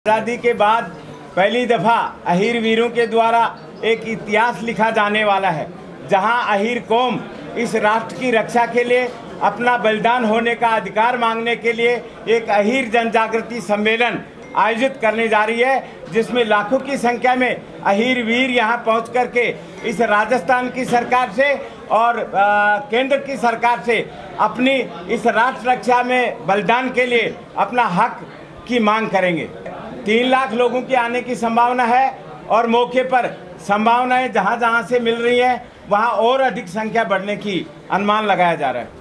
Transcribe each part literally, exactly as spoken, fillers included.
आज़ादी के बाद पहली दफ़ा अहीर वीरों के द्वारा एक इतिहास लिखा जाने वाला है, जहां अहीर कौम इस राष्ट्र की रक्षा के लिए अपना बलिदान होने का अधिकार मांगने के लिए एक अहीर जन जागृति सम्मेलन आयोजित करने जा रही है, जिसमें लाखों की संख्या में अहीर वीर यहां पहुंच करके इस राजस्थान की सरकार से और आ, केंद्र की सरकार से अपनी इस राष्ट्र रक्षा में बलिदान के लिए अपना हक की मांग करेंगे। तीन लाख लोगों की आने की संभावना है और मौके पर संभावनाएं जहां जहां से मिल रही हैं वहां और अधिक संख्या बढ़ने की अनुमान लगाया जा रहा है।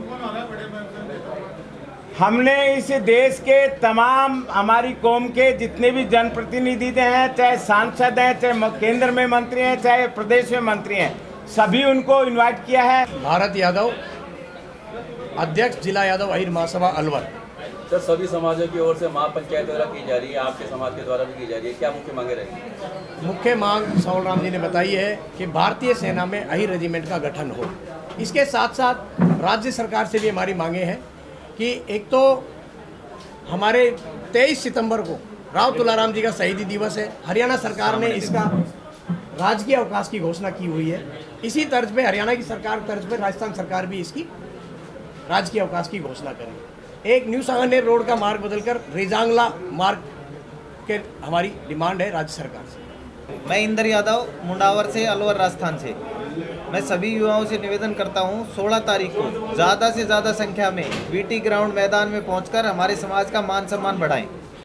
हमने इस देश के तमाम हमारी कौम के जितने भी जनप्रतिनिधि हैं, चाहे सांसद हैं, चाहे केंद्र में मंत्री हैं, चाहे प्रदेश में मंत्री हैं, सभी उनको इनवाइट किया है। भारत यादव, अध्यक्ष जिला यादव अहीर महासभा अलवर। सर, सभी समाजों की ओर से महापंचायत द्वारा की जा रही है, आपके समाज के द्वारा भी की जा रही है, क्या मुख्य मांगे रहेंगी? मुख्य मांग सावल राम जी ने बताई है कि भारतीय सेना में अहीर रेजिमेंट का गठन हो। इसके साथ साथ राज्य सरकार से भी हमारी मांगे हैं कि एक तो हमारे तेईस सितंबर को राव तुलाराम जी का शहीदी दिवस है, हरियाणा सरकार ने इसका राजकीय अवकाश की घोषणा की हुई है। इसी तर्ज पे हरियाणा की सरकार तर्ज पे राजस्थान सरकार भी इसकी राजकीय अवकाश की घोषणा करे। एक न्यू सांगानेर रोड का मार्ग बदलकर रेजांगला मार्ग के हमारी डिमांड है राज्य सरकार से। मैं इंदर यादव मुंडावर से, अलवर राजस्थान से। मैं सभी युवाओं से निवेदन करता हूं, सोलह तारीख को ज़्यादा से ज़्यादा संख्या में वीटी ग्राउंड मैदान में पहुंचकर हमारे समाज का मान सम्मान बढ़ाएं।